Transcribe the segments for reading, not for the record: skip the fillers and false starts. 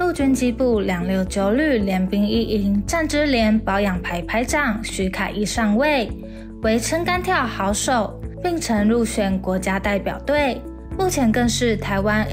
陆军机部269旅联兵一营战之连保养排排长徐凯义上尉，为撑杆跳好手，并曾入选国家代表队。目前更是台湾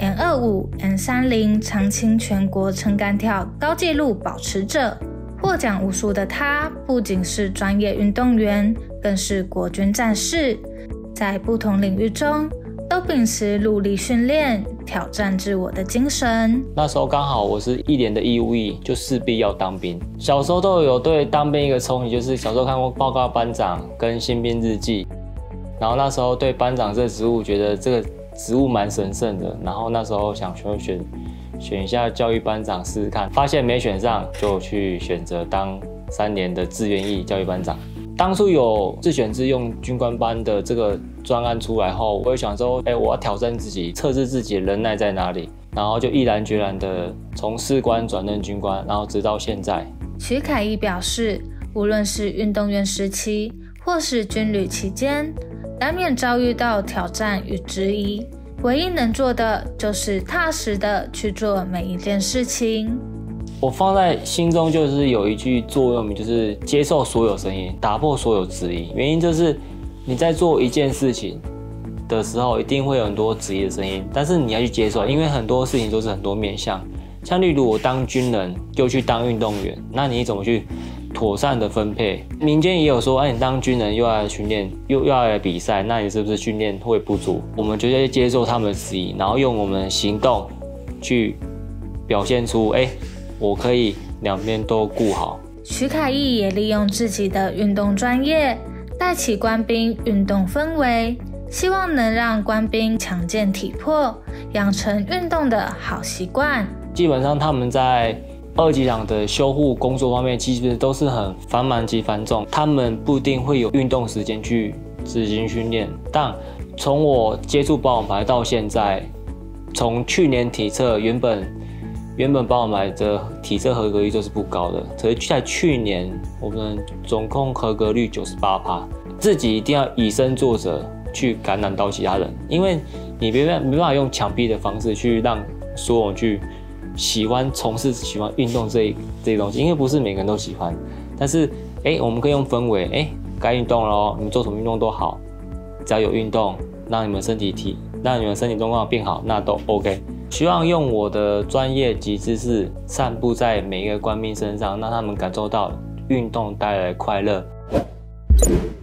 N25、N30 长青全国撑杆跳高纪录保持者。获奖无数的他，不仅是专业运动员，更是国军战士，在不同领域中都秉持努力训练、挑战自我的精神。 那时候刚好我是1年的义务役，就势必要当兵。小时候都有对当兵一个憧憬，就是小时候看过《报告班长》跟《新兵日记》，然后那时候对班长这个职务觉得这个职务蛮神圣的，然后那时候想选一下教育班长试试看，发现没选上，就去选择当3年的志愿役教育班长。当初有自选自用军官班的这个专案出来后，我也想说，我要挑战自己，测试自己的能耐在哪里，然后就毅然决然的从士官转任军官，然后直到现在。 徐凯义表示，无论是运动员时期，或是军旅期间，难免遭遇到挑战与质疑，唯一能做的就是踏实的去做每一件事情。 我放在心中就是有一句座右铭，就是接受所有声音，打破所有质疑。原因就是你在做一件事情的时候，一定会有很多质疑的声音，但是你要去接受，因为很多事情都是很多面向。像例如我当军人又去当运动员，那你怎么去妥善的分配？民间也有说，你当军人又要来训练，又要来比赛，那你是不是训练会不足？我们就要接受他们的质疑，然后用我们的行动去表现出，我可以两边都顾好。 徐凯义也利用自己的运动专业，带起官兵运动氛围，希望能让官兵强健体魄，养成运动的好习惯。 基本上他们在2级场的修护工作方面，其实都是很繁忙及繁重，他们不一定会有运动时间去执行训练。但从我接触保养牌到现在，从去年体测原本保养牌的体测合格率就是不高的，可是在去年我们总共合格率98%，自己一定要以身作则，去感染到其他人，因为你没办法用强逼的方式去让所有人去喜欢运动这些东西，因为不是每个人都喜欢。但是我们可以用氛围，该运动咯，你们做什么运动都好，只要有运动，让你们身体状况变好，那都 OK。希望用我的专业及知识散布在每一个官兵身上，让他们感受到运动带来的快乐。